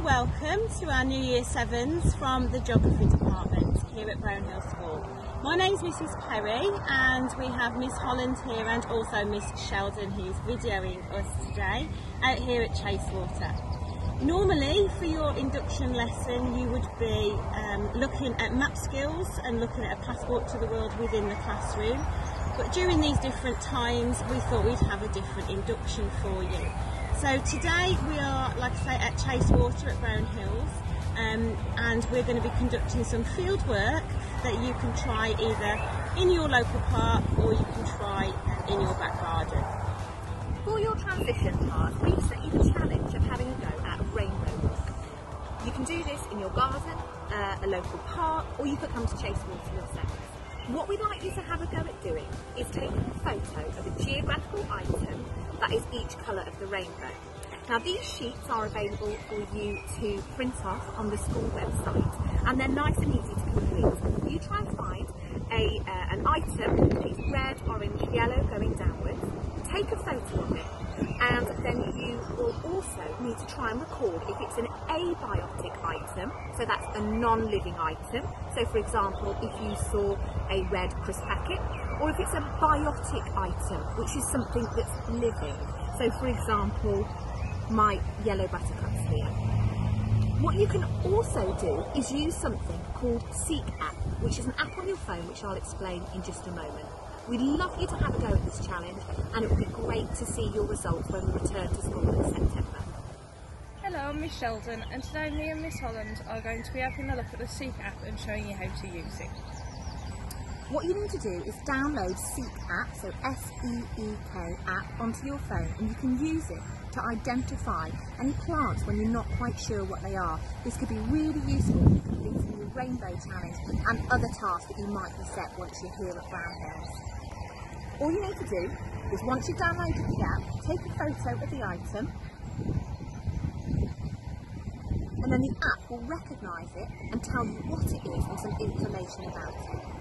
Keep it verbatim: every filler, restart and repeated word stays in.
welcome to our New Year Sevens from the Geography Department here at Brownhills School. My name's Missus Perry and we have Miss Holland here and also Miss Sheldon who's videoing us today out here at Chasewater. Normally for your induction lesson you would be um, looking at map skills and looking at a passport to the world within the classroom, but during these different times we thought we'd have a different induction for you. So today we are, like I say, at Chasewater at Brownhills, um, and we're going to be conducting some field work that you can try either in your local park or you can try in your back garden. For your transition part, we've set you the challenge of having a go at rainbows. You can do this in your garden, uh, a local park, or you could come to Chasewater yourself. What we'd like you to have a go at doing is take a photo of a geographical item that is each colour of the rainbow. Now these sheets are available for you to print off on the school website and they're nice and easy to complete. You try and find a, uh, an item that is red, orange, yellow going downwards, take a photo of it, and then you will also need to try and record if it's an abiotic item, so that's a non-living item. So for example, if you saw a red crisp packet, or if it's a biotic item, which is something that's living. So for example, my yellow buttercups here. What you can also do is use something called Seek app, which is an app on your phone, which I'll explain in just a moment. We'd love you to have a go at this challenge, and it would be great to see your results when we return to school in September. Hello, I'm Miss Sheldon, and today me and Miss Holland are going to be having a look at the Seek app and showing you how to use it. What you need to do is download Seek app, so S E E K app, onto your phone, and you can use it to identify any plants when you're not quite sure what they are. This could be really useful for completing your rainbow challenge and other tasks that you might be set once you're here at Brownhills. All you need to do is, once you've downloaded the app, take a photo of the item, and then the app will recognise it and tell you what it is and some information about it.